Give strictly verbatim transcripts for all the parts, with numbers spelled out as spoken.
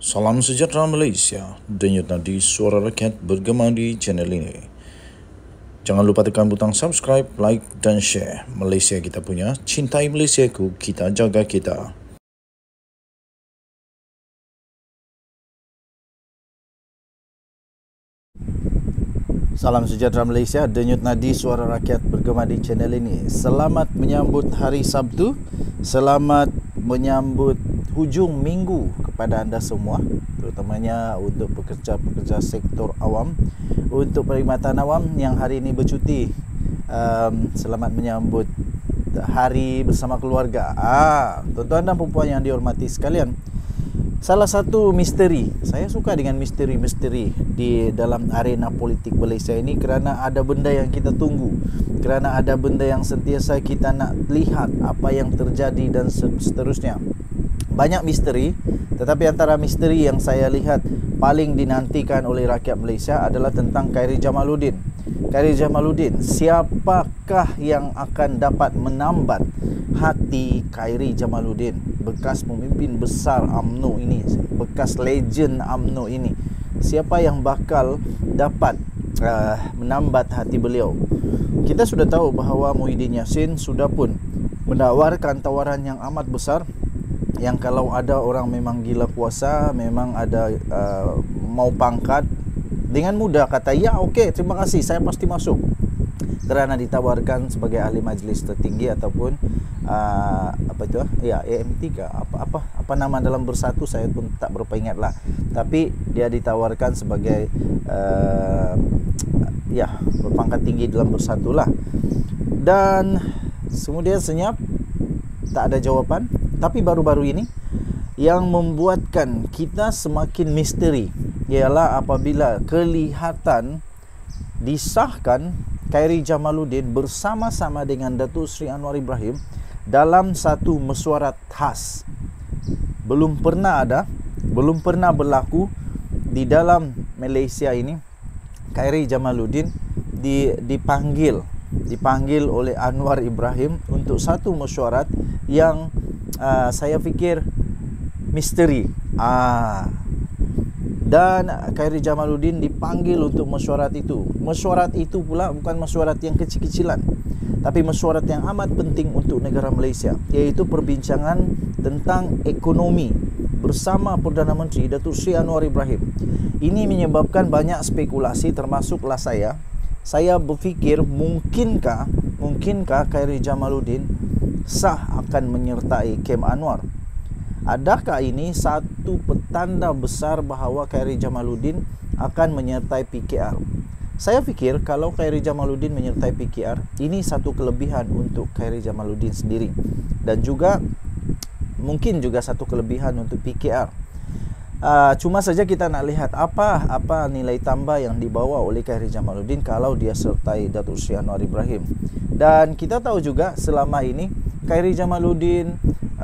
Salam sejahtera Malaysia, denyut nadi suara rakyat bergema di channel ini. Jangan lupa tekan butang subscribe, like dan share. Malaysia kita punya, cintai Malaysiaku, kita jaga kita. Salam sejahtera Malaysia, denyut nadi suara rakyat bergema di channel ini. Selamat menyambut hari Sabtu, selamat menyambut hujung minggu kepada anda semua, terutamanya untuk pekerja-pekerja sektor awam, untuk perkhidmatan awam yang hari ini bercuti. Um, selamat menyambut hari bersama keluarga. Ah, tuan-tuan dan puan yang dihormati sekalian, salah satu misteri, saya suka dengan misteri-misteri di dalam arena politik Malaysia ini kerana ada benda yang kita tunggu, kerana ada benda yang sentiasa kita nak lihat apa yang terjadi dan seterusnya. Banyak misteri, tetapi antara misteri yang saya lihat paling dinantikan oleh rakyat Malaysia adalah tentang Khairy Jamaluddin. Khairy Jamaluddin, siapakah yang akan dapat menambat hati Khairy Jamaluddin, bekas pemimpin besar U M N O ini, bekas legend U M N O ini? Siapa yang bakal dapat uh, menambat hati beliau? Kita sudah tahu bahawa Muhyiddin Yassin sudah pun menawarkan tawaran yang amat besar, yang kalau ada orang memang gila kuasa, memang ada uh, mau pangkat, dengan mudah kata, ya okey, terima kasih, saya pasti masuk. Kerana ditawarkan sebagai ahli majlis tertinggi ataupun uh, apa itu ya A M T ke apa apa apa nama dalam bersatu, saya pun tak berapa ingat lah. Tapi dia ditawarkan sebagai uh, ya berpangkat tinggi dalam bersatu lah. Dan kemudian senyap, tak ada jawapan. Tapi baru-baru ini yang membuatkan kita semakin misteri ialah apabila kelihatan disahkan Khairy Jamaluddin bersama-sama dengan Datuk Seri Anwar Ibrahim dalam satu mesyuarat khas. Belum pernah ada, belum pernah berlaku di dalam Malaysia ini. Khairy Jamaluddin dipanggil dipanggil oleh Anwar Ibrahim untuk satu mesyuarat yang uh, saya fikir misteri. Ah, dan Khairy Jamaluddin dipanggil untuk mesyuarat itu. Mesyuarat itu pula bukan mesyuarat yang kecil-kecilan, tapi mesyuarat yang amat penting untuk negara Malaysia, iaitu perbincangan tentang ekonomi bersama Perdana Menteri Datuk Seri Anwar Ibrahim. Ini menyebabkan banyak spekulasi, termasuklah saya. Saya berfikir mungkinkah mungkinkah Khairy Jamaluddin sah akan menyertai kem Anwar? Adakah ini satu petanda besar bahawa Khairy Jamaluddin akan menyertai P K R? Saya fikir kalau Khairy Jamaluddin menyertai P K R, ini satu kelebihan untuk Khairy Jamaluddin sendiri, dan juga mungkin juga satu kelebihan untuk P K R. Uh, cuma saja kita nak lihat apa apa nilai tambah yang dibawa oleh Khairy Jamaluddin kalau dia sertai Datuk Seri Anwar Ibrahim. Dan kita tahu juga selama ini Khairy Jamaluddin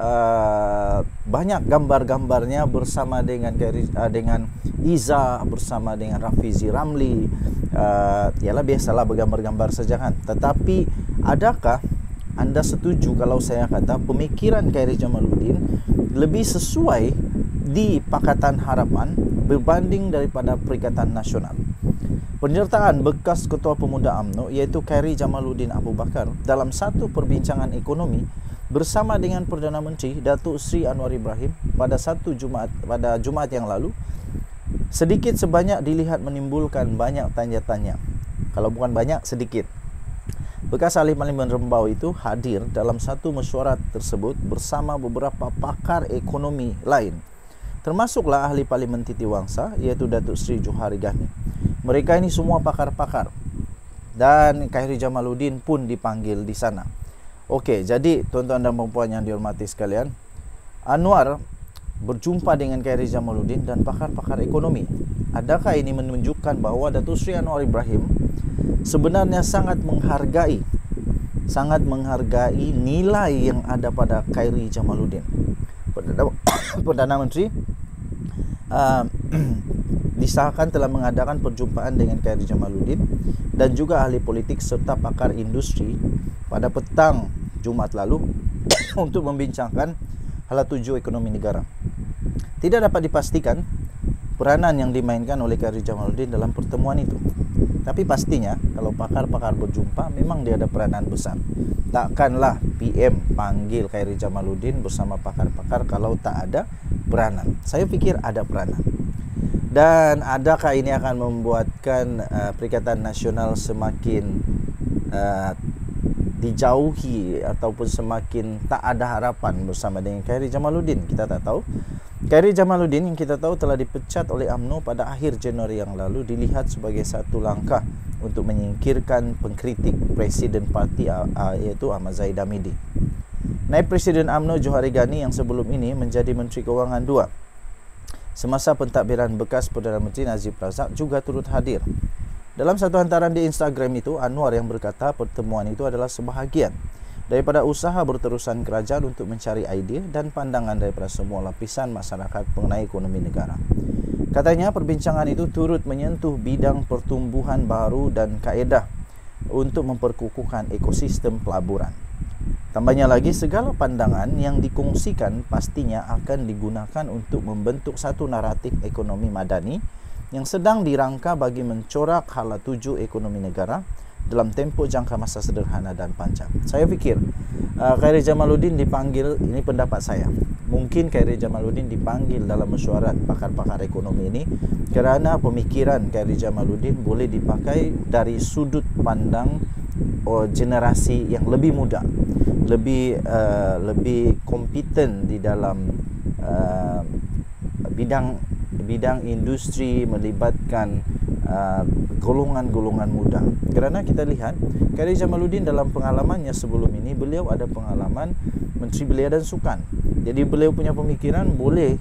uh, banyak gambar-gambarnya bersama dengan Khairy, uh, dengan Iza, bersama dengan Rafizi Ramli. Uh, yalah, biasalah bergambar-gambar saja kan. Tetapi adakah anda setuju kalau saya kata pemikiran Khairy Jamaluddin lebih sesuai di Pakatan Harapan berbanding daripada Perikatan Nasional? Penyertaan bekas Ketua Pemuda U M N O iaitu Khairy Jamaluddin Abu Bakar dalam satu perbincangan ekonomi bersama dengan Perdana Menteri Datuk Seri Anwar Ibrahim pada satu Jumaat pada Jumaat yang lalu, sedikit sebanyak dilihat menimbulkan banyak tanya-tanya. Kalau bukan banyak, sedikit. Bekas ahli Parlimen Rembau itu hadir dalam satu mesyuarat tersebut bersama beberapa pakar ekonomi lain, termasuklah ahli Parlimen Titiwangsa iaitu Datuk Seri Johari Ghani. Mereka ini semua pakar-pakar, dan Khairy Jamaluddin pun dipanggil di sana. Okey, jadi tuan-tuan dan puan yang dihormati sekalian, Anwar berjumpa dengan Khairy Jamaluddin dan pakar-pakar ekonomi. Adakah ini menunjukkan bahawa Datuk Seri Anwar Ibrahim sebenarnya sangat menghargai sangat menghargai nilai yang ada pada Khairy Jamaluddin? Perdana, Perdana Menteri uh, disahkan telah mengadakan perjumpaan dengan Khairy Jamaluddin dan juga ahli politik serta pakar industri pada petang Jumaat lalu untuk membincangkan hala tuju ekonomi negara. Tidak dapat dipastikan peranan yang dimainkan oleh Khairi Jamaluddin dalam pertemuan itu. Tapi pastinya kalau pakar-pakar berjumpa memang dia ada peranan besar. Takkanlah P M panggil Khairi Jamaluddin bersama pakar-pakar kalau tak ada peranan. Saya pikir ada peranan. Dan adakah ini akan membuatkan uh, Perikatan Nasional semakin uh, dijauhi ataupun semakin tak ada harapan bersama dengan Khairi Jamaluddin? Kita tak tahu. Khairi Jamaluddin yang kita tahu telah dipecat oleh U M N O pada akhir Januari yang lalu dilihat sebagai satu langkah untuk menyingkirkan pengkritik Presiden Parti iaitu Ahmad Zahid Hamidi. Naib Presiden U M N O Johari Ghani yang sebelum ini menjadi Menteri Kewangan dua semasa pentadbiran bekas Perdana Menteri Najib Razak juga turut hadir. Dalam satu hantaran di Instagram itu, Anwar yang berkata pertemuan itu adalah sebahagian daripada usaha berterusan kerajaan untuk mencari idea dan pandangan daripada semua lapisan masyarakat mengenai ekonomi negara. Katanya perbincangan itu turut menyentuh bidang pertumbuhan baru dan kaedah untuk memperkukuhkan ekosistem pelaburan. Tambahnya lagi, segala pandangan yang dikongsikan pastinya akan digunakan untuk membentuk satu naratif ekonomi madani yang sedang dirangka bagi mencorak hala tuju ekonomi negara dalam tempoh jangka masa sederhana dan panjang. Saya fikir uh, Khairi Jamaluddin dipanggil, ini pendapat saya, mungkin Khairi Jamaluddin dipanggil dalam mesyuarat pakar-pakar ekonomi ini kerana pemikiran Khairi Jamaluddin boleh dipakai dari sudut pandang oh, generasi yang lebih muda, lebih uh, lebih kompeten di dalam uh, bidang bidang industri melibatkan uh, golongan-golongan muda. Kerana kita lihat Khairi Jamaluddin dalam pengalamannya sebelum ini, beliau ada pengalaman Menteri Belia dan Sukan. Jadi beliau punya pemikiran boleh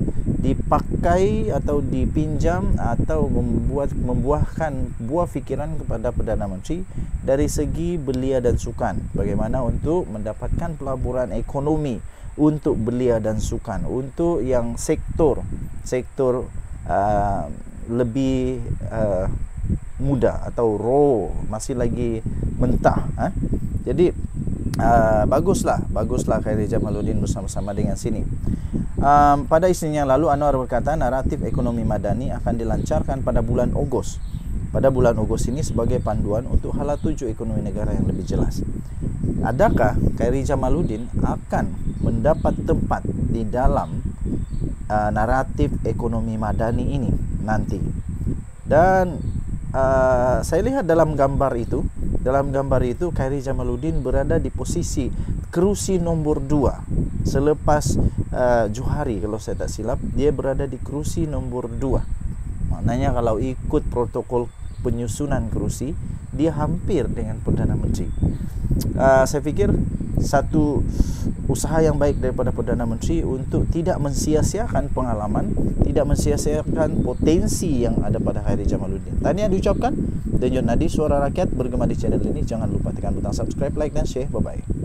dipakai atau dipinjam atau membuat membuahkan buah fikiran kepada Perdana Menteri dari segi belia dan sukan. Bagaimana untuk mendapatkan pelaburan ekonomi untuk belia dan sukan, untuk yang sektor sektor uh, lebih uh, muda atau raw, masih lagi mentah. Eh? Jadi uh, baguslah, baguslah Khairi Jamaluddin bersama-sama dengan sini. Um, pada isinya yang lalu, Anwar berkata naratif ekonomi madani akan dilancarkan pada bulan Ogos. Pada bulan Ogos ini sebagai panduan untuk hala tuju ekonomi negara yang lebih jelas. Adakah Khairi Jamaluddin akan mendapat tempat di dalam uh, naratif ekonomi madani ini nanti? Dan uh, saya lihat dalam gambar itu, dalam gambar itu Khairi Jamaluddin berada di posisi kerusi nombor dua. Selepas uh, Johari, kalau saya tak silap, dia berada di kerusi nombor dua. Maknanya kalau ikut protokol penyusunan kerusi, dia hampir dengan Perdana Menteri. Uh, saya fikir satu usaha yang baik daripada Perdana Menteri untuk tidak mensia-siakan pengalaman, tidak mensia-siakan potensi yang ada pada Khairi Jamaluddin. Tahniah diucapkan. Denyut Nadi, Suara Rakyat bergema di channel ini. Jangan lupa tekan butang subscribe, like dan share. Bye-bye.